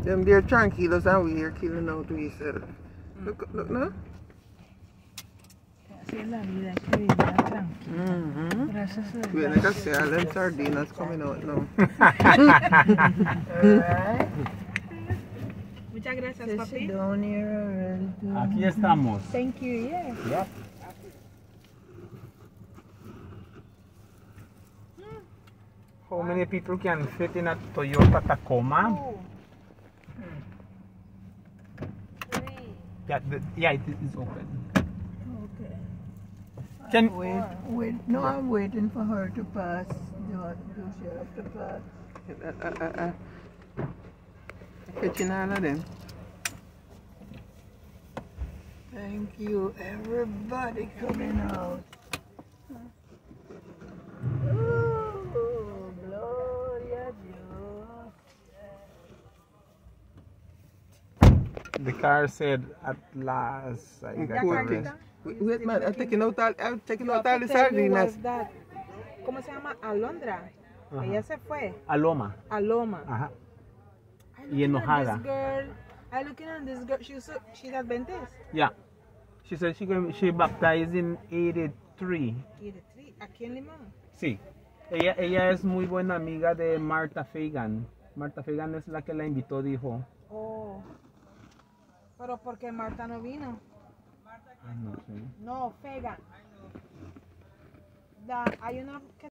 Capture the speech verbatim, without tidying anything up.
Them they're tranquilos and we here killing out to ourselves. Look, look now. Así es la vida, hay que vivirla tranquila. Mm-hmm. Gracias a We're Dios. like I say, all them sardinas coming out now. Alright. Muchas gracias, Sit papi. down here already. Aquí estamos. Thank you, yeah. Yep. How many people can fit in a Toyota Tacoma? Two. Three. Yeah, the, yeah, it is open. Okay. Can Wait, wait. No, I'm waiting for her to pass. Do, do she have to pass? Uh, uh, uh, uh. Catching all of them. Thank you, everybody coming out. Oh, Gloria a Dios. the car said at last I got Poor the thing. rest. Wait, wait, man, I'm taking out all, I'm taking You out have all to the tell me sardinas. what's that. ¿Cómo se llama? Alondra. Ajá. Ella se fue. Aloma. Aloma. Ajá. I Y looking at enojada. this girl. I looking at this girl. She's so, she's Adventist. Yeah. She said she came, she baptized in eighty-three. eighty-three. Aquí en Limón. Sí. Ella, ella es muy buena amiga de Martha Fagan. Martha Fagan es la que la invitó, dijo. Oh. Pero porque Marta no vino. Ay, no sé. No, Fagan. Da, hay una que